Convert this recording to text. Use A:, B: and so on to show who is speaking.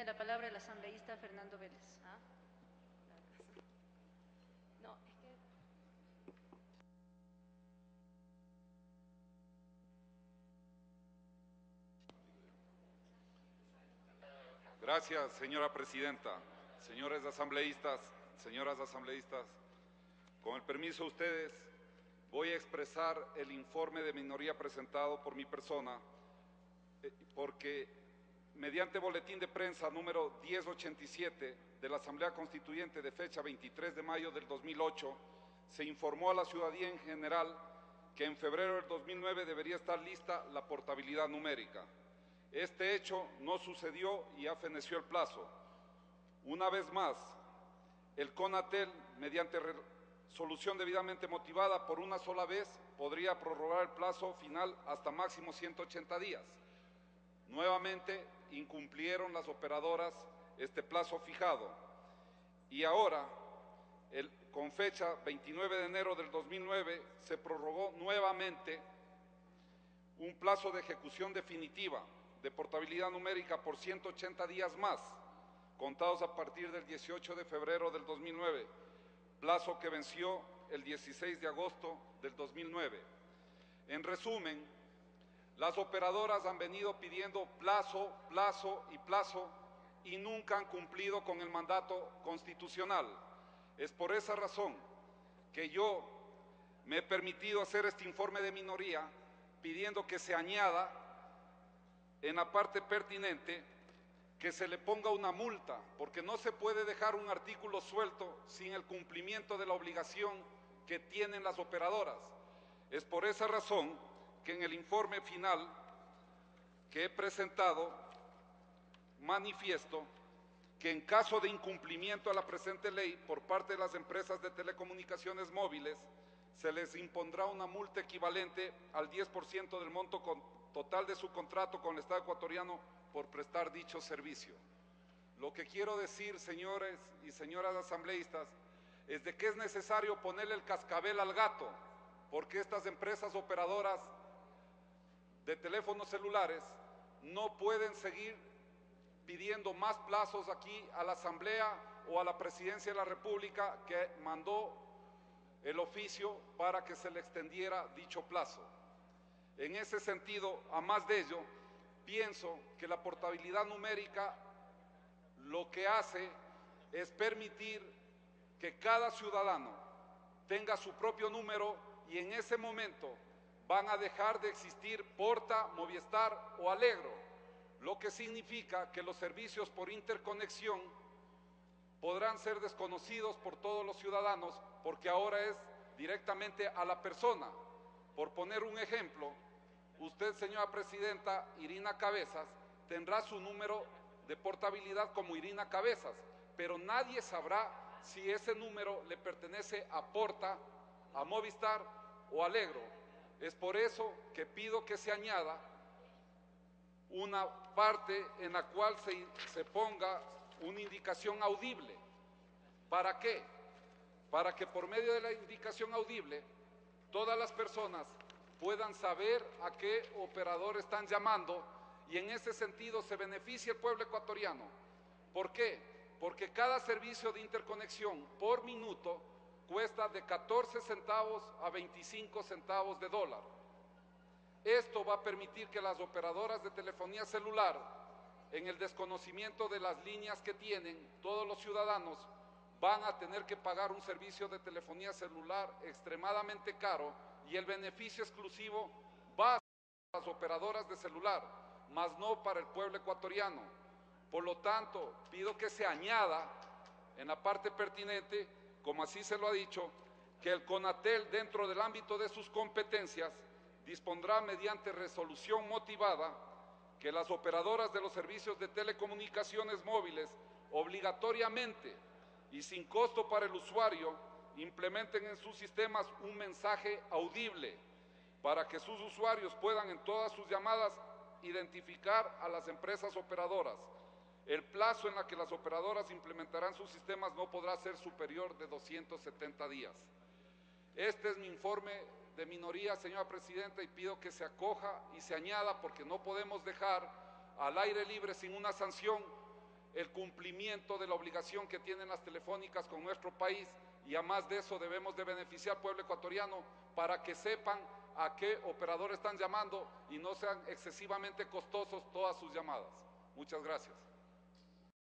A: Tiene la palabra el asambleísta Fernando Vélez.
B: No, es que...
C: Gracias, señora presidenta. Señores asambleístas, señoras asambleístas, con el permiso de ustedes, voy a expresar el informe de minoría presentado por mi persona, porque mediante boletín de prensa número 1087 de la Asamblea Constituyente de fecha 23 de mayo del 2008, se informó a la ciudadanía en general que en febrero del 2009 debería estar lista la portabilidad numérica. Este hecho no sucedió y ya feneció el plazo. Una vez más, el CONATEL, mediante resolución debidamente motivada por una sola vez, podría prorrogar el plazo final hasta máximo 180 días. Nuevamente incumplieron las operadoras este plazo fijado y ahora, con fecha 29 de enero del 2009, se prorrogó nuevamente un plazo de ejecución definitiva de portabilidad numérica por 180 días más, contados a partir del 18 de febrero del 2009, plazo que venció el 16 de agosto del 2009. En resumen, las operadoras han venido pidiendo plazo y nunca han cumplido con el mandato constitucional. Es por esa razón que yo me he permitido hacer este informe de minoría pidiendo que se añada en la parte pertinente que se le ponga una multa, porque no se puede dejar un artículo suelto sin el cumplimiento de la obligación que tienen las operadoras. Es por esa razón que en el informe final que he presentado manifiesto que en caso de incumplimiento a la presente ley por parte de las empresas de telecomunicaciones móviles, se les impondrá una multa equivalente al 10% del monto total de su contrato con el Estado ecuatoriano por prestar dicho servicio. Lo que quiero decir, señores y señoras asambleístas, es de que es necesario ponerle el cascabel al gato, porque estas empresas operadoras de teléfonos celulares no pueden seguir pidiendo más plazos aquí a la Asamblea o a la Presidencia de la República, que mandó el oficio para que se le extendiera dicho plazo. En ese sentido, a más de ello, pienso que la portabilidad numérica lo que hace es permitir que cada ciudadano tenga su propio número y en ese momento van a dejar de existir Porta, Movistar o Alegro, lo que significa que los servicios por interconexión podrán ser desconocidos por todos los ciudadanos, porque ahora es directamente a la persona. Por poner un ejemplo, usted, señora presidenta Irina Cabezas, tendrá su número de portabilidad como Irina Cabezas, pero nadie sabrá si ese número le pertenece a Porta, a Movistar o a Alegro. Es por eso que pido que se añada una parte en la cual se ponga una indicación audible. ¿Para qué? Para que por medio de la indicación audible todas las personas puedan saber a qué operador están llamando y en ese sentido se beneficia el pueblo ecuatoriano. ¿Por qué? Porque cada servicio de interconexión por minuto cuesta de 14 centavos a 25 centavos de dólar. Esto va a permitir que las operadoras de telefonía celular, en el desconocimiento de las líneas que tienen todos los ciudadanos, van a tener que pagar un servicio de telefonía celular extremadamente caro y el beneficio exclusivo va a las operadoras de celular, mas no para el pueblo ecuatoriano. Por lo tanto, pido que se añada en la parte pertinente, como así se lo ha dicho, que el CONATEL, dentro del ámbito de sus competencias, dispondrá mediante resolución motivada que las operadoras de los servicios de telecomunicaciones móviles obligatoriamente y sin costo para el usuario implementen en sus sistemas un mensaje audible para que sus usuarios puedan en todas sus llamadas identificar a las empresas operadoras. El plazo en el que las operadoras implementarán sus sistemas no podrá ser superior de 270 días. Este es mi informe de minoría, señora presidenta, y pido que se acoja y se añada porque no podemos dejar al aire libre sin una sanción el cumplimiento de la obligación que tienen las telefónicas con nuestro país, y además de eso debemos de beneficiar al pueblo ecuatoriano para que sepan a qué operador están llamando y no sean excesivamente costosos todas sus llamadas. Muchas gracias.